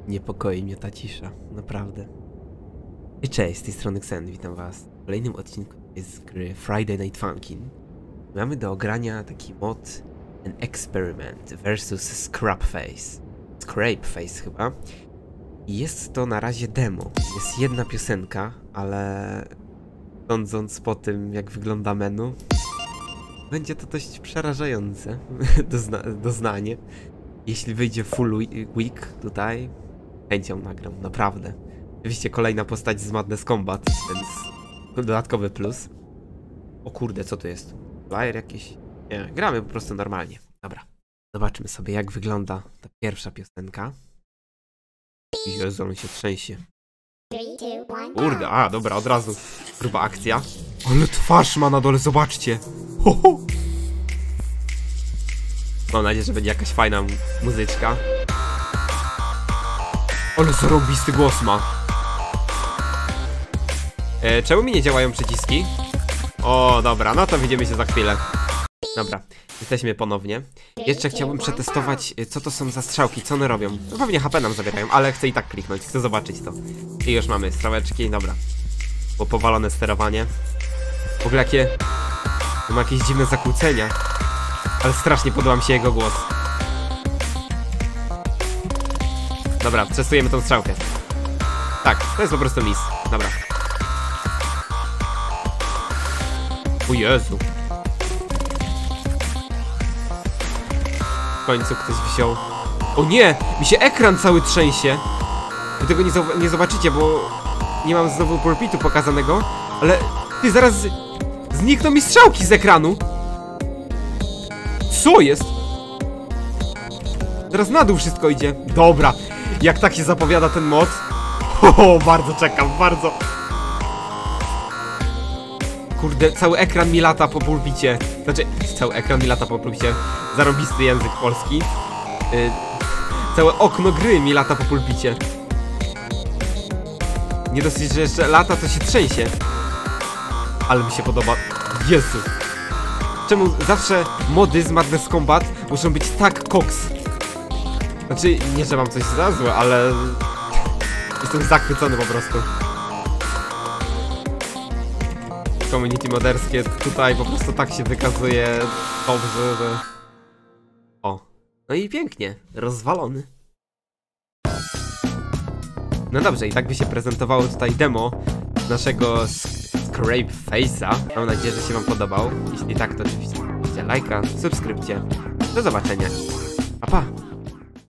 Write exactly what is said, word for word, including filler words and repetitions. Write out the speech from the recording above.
Niepokoi mnie ta cisza, naprawdę. I cześć, z tej strony Xen, witam was w kolejnym odcinku z gry Friday Night Funkin'. Mamy do ogrania taki mod An Experiment versus Scrapeface. Scrapeface chyba. I jest to na razie demo. Jest jedna piosenka, ale sądząc po tym, jak wygląda menu, będzie to dość przerażające dozna doznanie. Jeśli wyjdzie full week tutaj, chęcią nagram, naprawdę. Oczywiście kolejna postać z Madness Combat, więc dodatkowy plus. O kurde, co to jest? Flyer jakiś? Nie, gramy po prostu normalnie. Dobra, zobaczmy sobie, jak wygląda ta pierwsza piosenka. Jezu, on się trzęsie. Kurde, a dobra, od razu gruba akcja. Ale twarz ma na dole, zobaczcie. Ho, ho. Mam nadzieję, że będzie jakaś fajna muzyczka. Ale zarąbisty głos ma. E, czemu mi nie działają przyciski? O, dobra, no to widzimy się za chwilę. Dobra, jesteśmy ponownie. Jeszcze chciałbym przetestować, co to są za strzałki, co one robią. No pewnie H P nam zabierają, ale chcę i tak kliknąć, chcę zobaczyć to. I już mamy strzałeczki, dobra. Było powalone sterowanie. W ogóle jakie... ma jakieś dziwne zakłócenia. Ale strasznie podoba mi się jego głos. Dobra, testujemy tą strzałkę. Tak, to jest po prostu mis. Dobra. O Jezu. W końcu ktoś wziął. O nie! Mi się ekran cały trzęsie. Wy tego nie, nie zobaczycie, bo nie mam znowu pulpitu pokazanego. Ale ty, zaraz z... znikną mi strzałki z ekranu. Co jest? Teraz na dół wszystko idzie. Dobra, jak tak się zapowiada ten mod. O, bardzo czekam, bardzo. Kurde, cały ekran mi lata po pulpicie. Znaczy, cały ekran mi lata po pulpicie. Zarobisty język polski. Yy, całe okno gry mi lata po pulpicie. Nie dosyć, że jeszcze lata, to się trzęsie. Ale mi się podoba. Jezu. Czemu zawsze mody z Madness Combat muszą być tak koks? Znaczy, nie że mam coś za złe, ale... jestem zachwycony po prostu. Community moderskie tutaj po prostu tak się wykazuje dobrze, że... O. No i pięknie. Rozwalony. No dobrze, i tak by się prezentowało tutaj demo naszego Scrapeface'a. Mam nadzieję, że się wam podobał. Jeśli tak, to oczywiście lajka, subskrypcję. Do zobaczenia. Pa, pa.